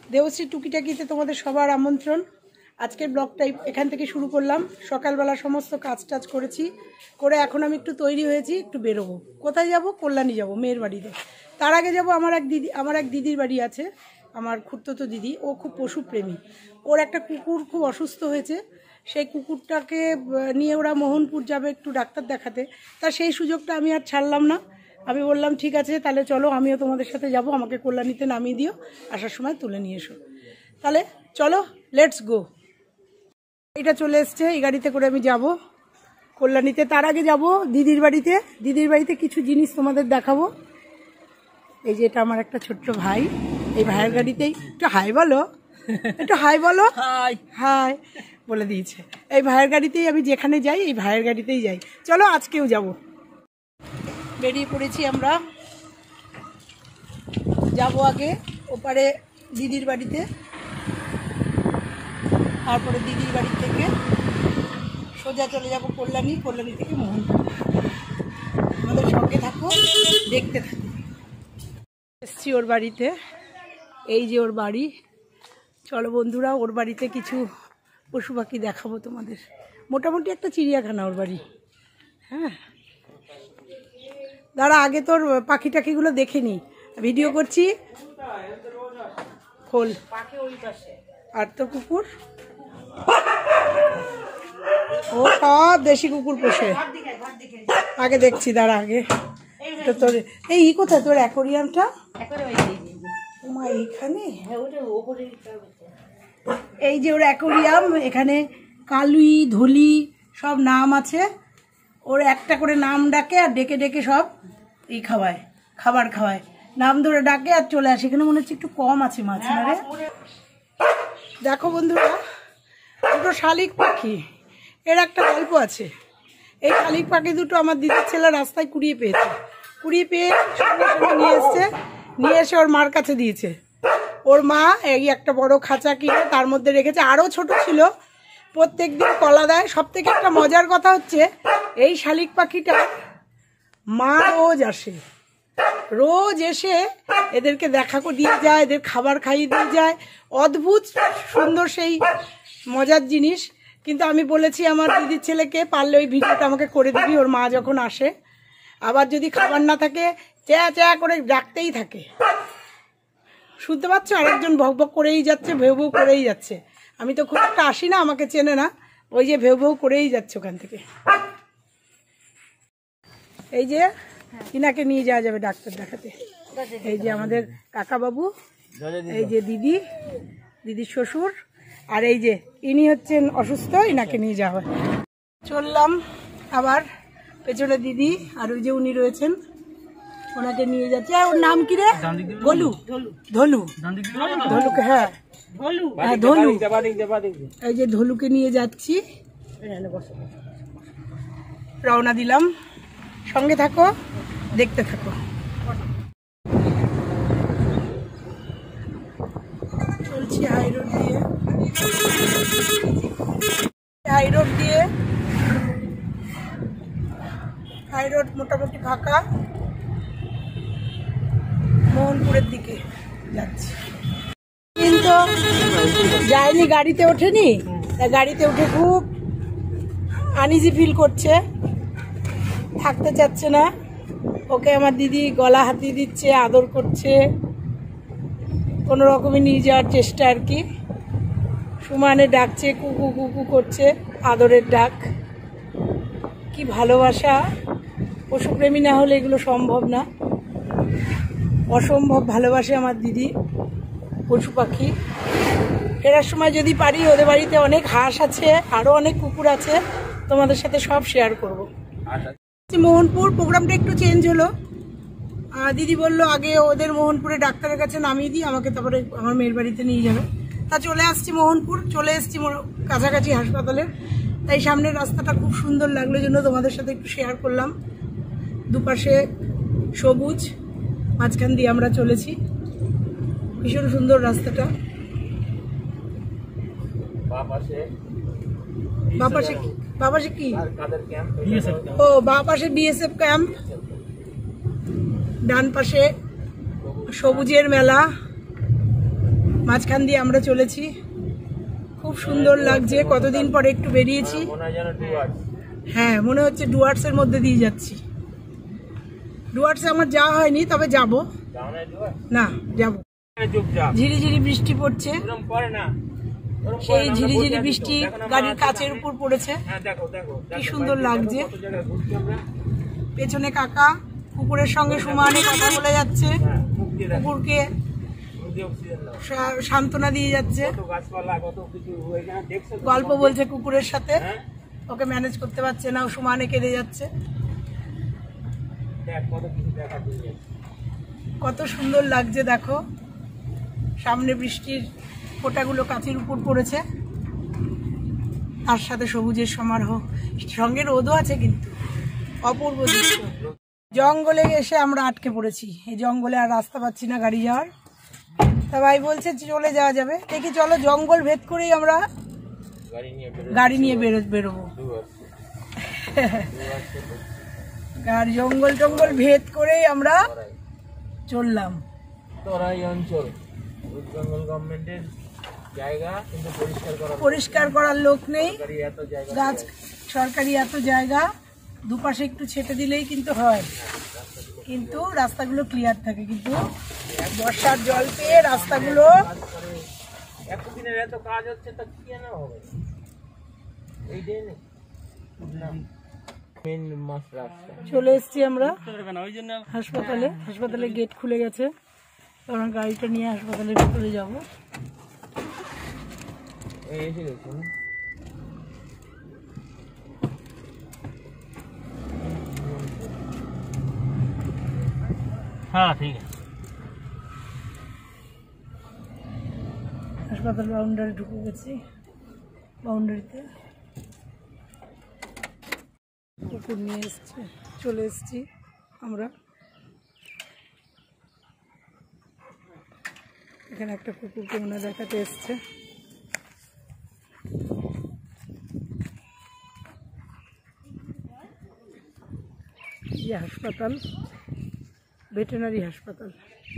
দেবশ্রী টুকিটাকিতে তোমাদের সবার আমন্ত্রণ। আজকের ব্লগটাই এখান থেকে শুরু করলাম। সকালবেলা সমস্ত কাজ টাজ করেছি, করে এখন আমি একটু তৈরি হয়েছি, একটু বেরোবো। কোথায় যাব? কল্যাণী যাব, মেয়ের বাড়িতে। তার আগে যাব আমার এক দিদির বাড়ি আছে, আমার খুড়তুতো দিদি। ও খুব পশুপ্রেমী। ওর একটা কুকুর খুব অসুস্থ হয়েছে, সেই কুকুরটাকে নিয়ে ওরা মোহনপুর যাবে একটু ডাক্তার দেখাতে। তা সেই সুযোগটা আমি আর ছাড়লাম না। আমি বললাম ঠিক আছে তাহলে চলো, আমিও তোমাদের সাথে যাব, আমাকে কল্যাণীতে নামিয়ে দিও, আসার সময় তুলে নিয়ে এসো। তাহলে চলো, লেটস গো। এটা চলে এসছে, এই গাড়িতে করে আমি যাব কল্যাণীতে। তার আগে যাব দিদির বাড়িতে। দিদির বাড়িতে কিছু জিনিস তোমাদের দেখাবো। এই যে এটা আমার একটা ছোট্ট ভাই, এই ভাইয়ের গাড়িতেই। একটু হাই বলো, একটু হাই বলো। হাই হাই বলে দিয়েছে। এই ভাইয়ের গাড়িতেই আমি যেখানে যাই, এই ভাইয়ের গাড়িতেই যাই। চলো আজকেও যাব। বেরিয়ে পড়েছি আমরা, যাব আগে ওপারে দিদির বাড়িতে, তারপরে দিদির বাড়ি থেকে সোজা চলে যাব কল্যাণী, কল্যাণী থেকে মোহনপুর। আমাদের সঙ্গে থাকো, দেখতে থাকো। এসছি ওর বাড়িতে, এই যে ওর বাড়ি। চলো বন্ধুরা, ওর বাড়িতে কিছু পশু পাখি দেখাবো তোমাদের। মোটামুটি একটা চিড়িয়াখানা ওর বাড়ি। হ্যাঁ দাঁড়া, আগে তোর পাখি টাখিগুলো দেখে নি, ভিডিও করছি। খোল। আর তোর কুকুর, ও সব দেশি কুকুর পোষে। আগে দেখছি, দাঁড়া আগে। তো তোর এই কোথায় তোর অ্যাকোরিয়ামটা? মা এইখানে, এই যে ওর অ্যাকোরিয়াম। এখানে কালুই, ধলি সব নাম আছে। ওর একটা করে নাম ডাকে, আর ডেকে ডেকে সব এই খাওয়ায়, খাবার খাওয়ায়। নাম ধরে ডাকে আর চলে আসে। এখানে মনে হচ্ছে একটু কম আছে মাছ না রে। দেখো বন্ধুরা, দুটো শালিক পাখি, এর একটা গল্প আছে। এই শালিক পাখি দুটো আমার দিদির ছেলে রাস্তায় কুড়িয়ে পেয়েছে। কুড়িয়ে পেয়ে সঙ্গে সঙ্গে নিয়ে এসছে, নিয়ে এসে ওর মার কাছে দিয়েছে। ওর মা এই একটা বড় খাঁচা কিনে তার মধ্যে রেখেছে। আরও ছোট ছিল, প্রত্যেক দিন কলা দেয়। সব থেকে একটা মজার কথা হচ্ছে, এই শালিক পাখিটা মা রোজ আসে, রোজ এসে এদেরকে দেখা দিয়ে যায়, এদের খাবার খাইয়ে দিয়ে যায়। অদ্ভুত সুন্দর সেই মজার জিনিস। কিন্তু আমি বলেছি আমার দিদির ছেলেকে, পারলে ওই ভিডিওটা আমাকে করে দিবি ওর মা যখন আসে। আবার যদি খাবার না থাকে, চ্যা চ্যা করে ডাকতেই থাকে। শুনতে পাচ্ছ? আরেকজন ভক ভক করেই যাচ্ছে, ভেউ ভেউ করেই যাচ্ছে। আমি তো খুব একটা আসি না, আমাকে চেনে না। ওই যে ভেউ ভেউ করেই যাচ্ছে ওখান থেকে। এই যে ইনাকে নিয়ে যাওয়া যাবে ডাক্তার দেখাতে। এই যে আমাদের কাকাবাবু, এই যে দিদি, দিদির শ্বশুর, আর এই যে ইনি হচ্ছেন অসুস্থ, ইনাকে নিয়ে যাওয়া হয়। চললাম আবার পেছনে দিদি, আর ওই যে উনি রয়েছেন, ওনাকে নিয়ে যাচ্ছে। ওর নাম কি রে? গোলু, ধলু, ধলুকে, হ্যাঁ ধলু। এই যে ধলুকে নিয়ে যাচ্ছি, রওনা দিলাম। সঙ্গে থাকো, দেখতে থাকো। চলছি হাই রোড দিয়ে, হাই রোড দিয়ে। হাই রোড মোটামুটি ফাঁকা, মোহনপুরের দিকে যাচ্ছি। কিন্তু যায়নি, গাড়িতে ওঠেনি। গাড়িতে উঠে খুব আনইজি ফিল করছে, থাকতে চাচ্ছে না। ওকে আমার দিদি গলা হাতিয়ে দিচ্ছে, আদর করছে, কোনো রকমে নিয়ে যাওয়ার চেষ্টা আর কি। সুমানে ডাকছে, কুকু কুকু করছে, আদরের ডাক। কি ভালোবাসা! পশুপ্রেমী না হলে এগুলো সম্ভব না। অসম্ভব ভালোবাসে আমার দিদি পশু পাখি। ফেরার সময় যদি পারি, ওদের বাড়িতে অনেক হাঁস আছে, আরও অনেক কুকুর আছে, তোমাদের সাথে সব শেয়ার করবো। মোহনপুর প্রোগ্রামটা একটু চেঞ্জ হলো। দিদি বললো আগে ওদের মোহনপুরে ডাক্তারের কাছে নামিয়ে দিই, আমাকে তারপরে আমার মেয়ের বাড়িতে নিয়ে যাবে। তা চলে আসছি মোহনপুর, চলে এসছি কাছাকাছি হাসপাতালের। তাই সামনের রাস্তাটা খুব সুন্দর লাগলো, জন্য তোমাদের সাথে একটু শেয়ার করলাম। দুপাশে সবুজ, মাঝখান দিয়ে আমরা চলেছি। ভীষণ সুন্দর রাস্তাটা। বাপাশে কি? ও বাপাশে বিএসএফ ক্যাম্প, ডান পাশে সবুজের মেলা। মাঝখান দিয়ে আমরা চলেছি, খুব সুন্দর লাগছে। কতদিন পরে একটু বেরিয়েছি। হ্যাঁ, মনে হচ্ছে ডুয়ার্সের মধ্যে দিয়ে যাচ্ছি। ডুয়ার্সে আমার যাওয়া হয়নি, তবে যাব না, যাব। ঝিরিঝিরি বৃষ্টি পড়ছে, সেই ঝিরিঝিরি বৃষ্টি গাড়ির কাচের উপর পড়েছে, কি সুন্দর লাগছে। পেছনে কাকা কুকুরের সঙ্গে সমানে কথা বলে যাচ্ছে, কুকুরকে সান্ত্বনা দিয়ে যাচ্ছে, গল্প বলছে কুকুরের সাথে, ওকে ম্যানেজ করতে পারছে না, ও সমানে কেঁদে যাচ্ছে। কত সুন্দর লাগছে দেখো, সামনে বৃষ্টির ফোঁটাগুলো কাঁচের উপর পড়েছে, তার সাথে সবুজের সমারোহ, সঙ্গে রোদও আছে, কিন্তু অপূর্ব দৃশ্য। জঙ্গলে এসে আমরা আটকে পড়েছি, এই জঙ্গলে আর রাস্তা পাচ্ছি না গাড়ি যাওয়ার। তা ভাই বলছে চলে যাওয়া যাবে, দেখি চলো জঙ্গল ভেদ করেই আমরা গাড়ি নিয়ে বেরোবো। জঙ্গল টঙ্গল ভেদ করেই আমরা চললাম। পরিষ্কার করার লোক নেই, গাছ সরকারি এত জায়গা, দুপাশে একটু ছেটে দিলেই কিন্তু হয়, কিন্তু রাস্তাগুলো ক্লিয়ার থাকে। কিন্তু বর্ষার জল পেয়ে রাস্তাগুলো চলে এসছি আমরা হাসপাতালে গেট খুলে গেছে, কারণ গাড়িটা নিয়ে হাসপাতালের ভিতরে যাবো। हाँ ठीक है। হাসপাতাল বাউন্ডারি ঢুকে গেছি, বাউন্ডারিতে কুকুর নিয়ে এসছে, চলে এসছি আমরা। এখানে একটা কুকুরকে মনে দেখাতে এসছে। হাসপাতাল, ভেটেরিনারি হাসপাতাল।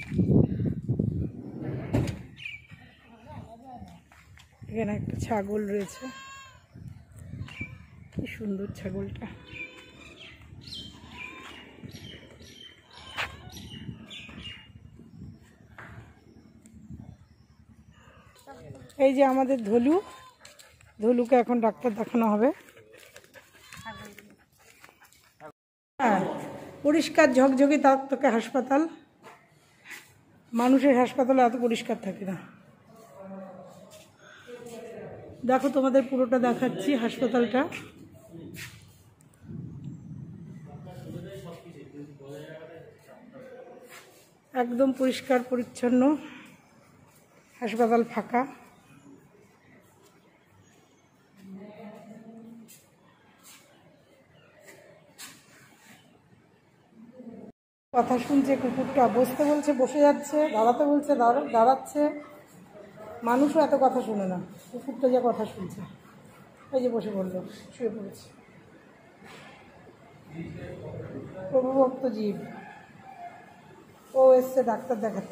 এখানে একটা ছাগল রয়েছে, কি সুন্দর ছাগলটা। এই যে আমাদের ধলুকে এখন ডাক্তার দেখানো হবে। হ্যাঁ, পরিষ্কার ঝকঝকে তোকে হাসপাতাল, মানুষের হাসপাতালে এত পরিষ্কার থাকে না। দেখো তোমাদের পুরোটা দেখাচ্ছি হাসপাতালটা। একদম পরিষ্কার পরিচ্ছন্ন, হাসপাতাল ফাঁকা। কথা শুনছে কুকুরটা, বসতে বলছে বসে যাচ্ছে, দাঁড়াতে বলছে দাঁড়াচ্ছে। মানুষও এত কথা শুনে না, কুকুরটা যে কথা শুনছে। এই যে বসে পড়লো, শুয়ে পড়েছে। প্রভুভক্ত জীব, ও এসছে ডাক্তার দেখাতে।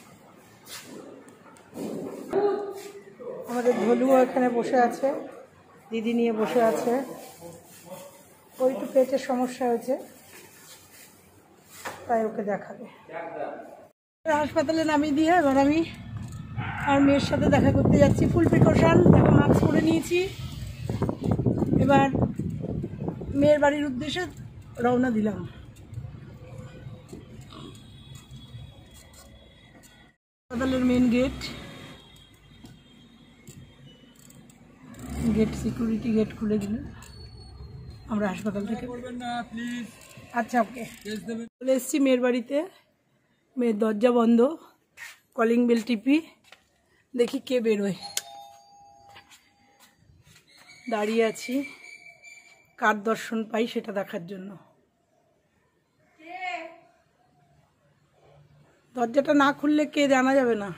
আমাদের ধলুও এখানে বসে আছে, দিদি নিয়ে বসে আছে। ওই তো পেটের সমস্যা হয়েছে, তাই ওকে দেখাবে। হাসপাতালে নামিয়ে দিয়ে এবার আমি আর মেয়ের সাথে দেখা করতে যাচ্ছি। ফুল প্রিকশন, দেখো মাস্ক পরে নিয়েছি। এবার মেয়ের বাড়ির উদ্দেশ্যে রওনা দিলাম। হাসপাতালের মেন গেট, সিকিউরিটি গেট খুলে দিল, আমরা হাসপাতাল থেকে। আচ্ছা, ওকে। চলে এসেছি মেয়ের বাড়িতে, মেয়ের দরজা বন্ধ, কলিং বেল টিপি, দেখি কে বেরোয়। দাঁড়িয়ে আছি, কার দর্শন পাই সেটা দেখার জন্য। দরজাটা না খুললে কে জানা যাবে না।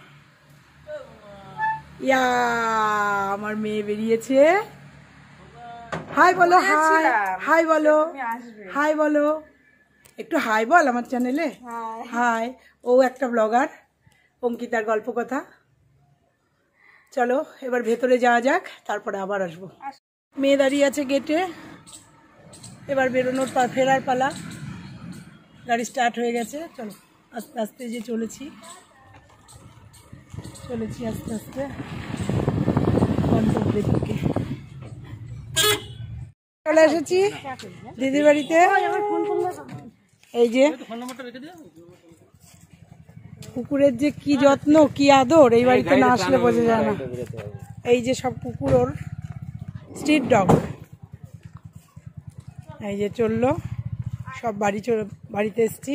ইয়া, আমার মেয়ে বেরিয়েছে। হাই বলো, হাই বলো, হাই বলো, একটু হাই বল আমার চ্যানেলে। হাই। ও একটা ব্লগার, অঙ্কিতার গল্প কথা। চলো এবার ভেতরে যাওয়া যাক, তারপরে আবার আসবো। মেয়ে দাঁড়িয়ে আছে গেটে, এবার বেরোনোর ফেরার পালা। গাড়ি স্টার্ট হয়ে গেছে, চলো আস্তে আস্তে যে চলেছি আস্তে আস্তে গন্তব্যের দিকে। চলে এসেছি দিদির বাড়িতে। এই যে কুকুরের যে কি যত্ন কি আদর, এই বাড়িতে না আসলে বোঝা যায় না। এই যে সব কুকুর, ওর স্ট্রিট ডগ। এই যে চললো সব বাড়িতে এসছি।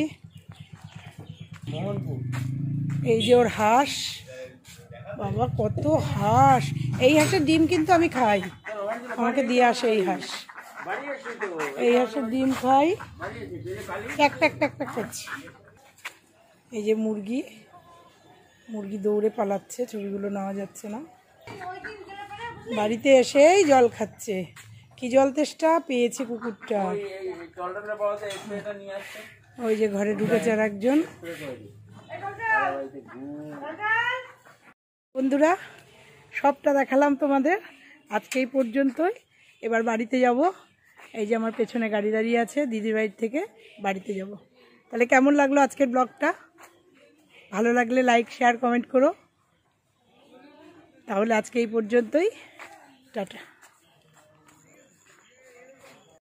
এই যে ওর হাঁস, বাবা কত হাঁস। এই হাঁসের ডিম কিন্তু আমি খাই, আমাকে দিয়ে আসে এই হাঁস। এই হাঁসের ডিম খাই, ট্যাক ট্যাক ট্যাক ট্যাক করছি। এই যে মুরগি দৌড়ে পালাচ্ছে, ছবিগুলো নেওয়া যাচ্ছে না। বাড়িতে এসেই জল খাচ্ছে, কি জল তেষ্টা পেয়েছে কুকুরটা। ওই যে ঘরে ঢুকেছে আর একজন। বন্ধুরা সবটা দেখালাম তোমাদের, আজকে এই পর্যন্তই। এবার বাড়িতে যাব। এই যে আমার পেছনে গাড়ি দাঁড়িয়ে আছে, দিদির বাড়ির থেকে বাড়িতে যাব। তাহলে কেমন লাগলো আজকের ব্লগটা? ভালো লাগলে লাইক শেয়ার কমেন্ট করো। তাহলে আজকে এই পর্যন্তই, টাটা।